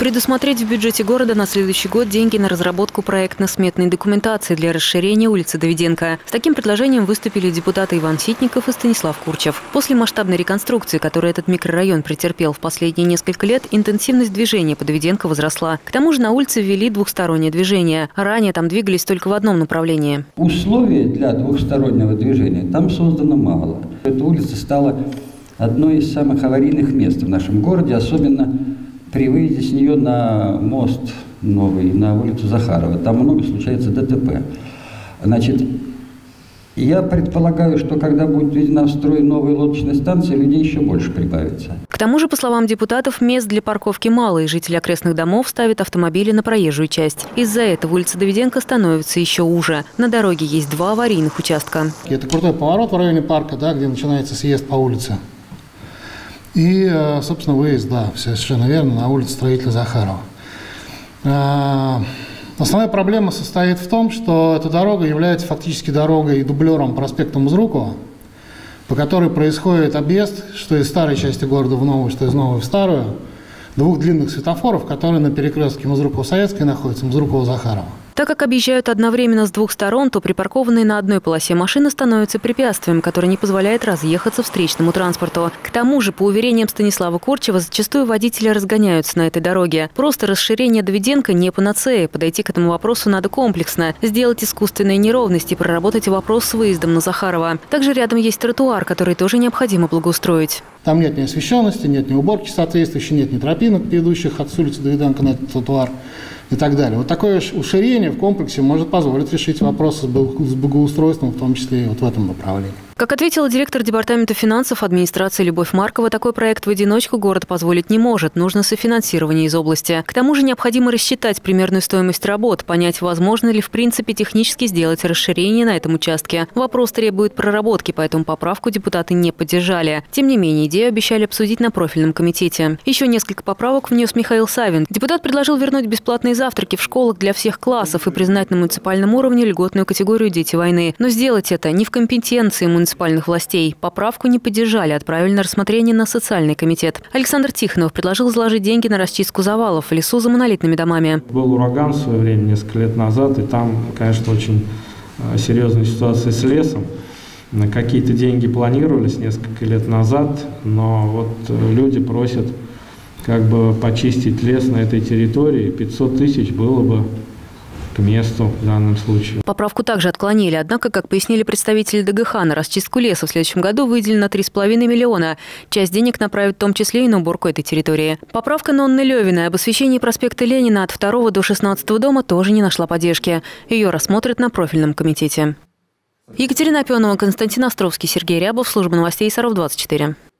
Предусмотреть в бюджете города на следующий год деньги на разработку проектно-сметной документации для расширения улицы Давиденко. С таким предложением выступили депутаты Иван Ситников и Станислав Курчев. После масштабной реконструкции, которую этот микрорайон претерпел в последние несколько лет, интенсивность движения по Давиденко возросла. К тому же на улице ввели двухстороннее движение. Ранее там двигались только в одном направлении. Условий для двухстороннего движения там создано мало. Эта улица стала одной из самых аварийных мест в нашем городе, особенно при выезде с нее на мост новый, на улицу Захарова. Там много случается ДТП. Значит, я предполагаю, что когда будет введена в строй новая лодочная станция, людей еще больше прибавится. К тому же, по словам депутатов, мест для парковки мало, и жители окрестных домов ставят автомобили на проезжую часть. Из-за этого улица Давиденко становится еще уже. На дороге есть два аварийных участка. Это крутой поворот в районе парка, да, где начинается съезд по улице. И, собственно, выезд, да, совершенно верно, на улицу строителя Захарова. Основная проблема состоит в том, что эта дорога является фактически дорогой и дублером проспекта Музрукова, по которой происходит объезд, что из старой части города в новую, что из новой в старую, двух длинных светофоров, которые на перекрестке Музрукова-Советской находятся, Музрукова-Захарова. Так как объезжают одновременно с двух сторон, то припаркованные на одной полосе машины становятся препятствием, которое не позволяет разъехаться встречному транспорту. К тому же, по уверениям Станислава Курчева, зачастую водители разгоняются на этой дороге. Просто расширение Давиденко не панацея. Подойти к этому вопросу надо комплексно. Сделать искусственные неровности и проработать вопрос с выездом на Захарова. Также рядом есть тротуар, который тоже необходимо благоустроить. Там нет ни освещенности, нет ни уборки соответствующей, нет ни тропинок, ведущих от улицы Давиденко на этот тротуар и так далее. Вот такое уширение в комплексе может позволить решить вопросы с благоустройством, в том числе и вот в этом направлении. Как ответила директор департамента финансов администрации Любовь Маркова, такой проект в одиночку город позволить не может. Нужно софинансирование из области. К тому же необходимо рассчитать примерную стоимость работ, понять, возможно ли в принципе технически сделать расширение на этом участке. Вопрос требует проработки, поэтому поправку депутаты не поддержали. Тем не менее, идею обещали обсудить на профильном комитете. Еще несколько поправок внес Михаил Савин. Депутат предложил вернуть бесплатные завтраки в школах для всех классов и признать на муниципальном уровне льготную категорию «Дети войны». Но сделать это не в компетенции муниципальных властей. Поправку не поддержали, отправили на рассмотрение на социальный комитет. Александр Тихонов предложил заложить деньги на расчистку завалов в лесу за монолитными домами. Был ураган в свое время, несколько лет назад, и там, конечно, очень серьезная ситуация с лесом. Какие-то деньги планировались несколько лет назад, но вот люди просят как бы почистить лес на этой территории. 500 тысяч было бы к месту в данном случае. Поправку также отклонили. Однако, как пояснили представители ДГХ, на расчистку леса в следующем году выделено 3,5 миллиона. Часть денег направят в том числе и на уборку этой территории. Поправка Нонны Левиной об освещении проспекта Ленина от 2 до 16 дома тоже не нашла поддержки. Ее рассмотрят на профильном комитете. Екатерина Опенова, Константин Островский, Сергей Рябов, служба новостей Саров 24.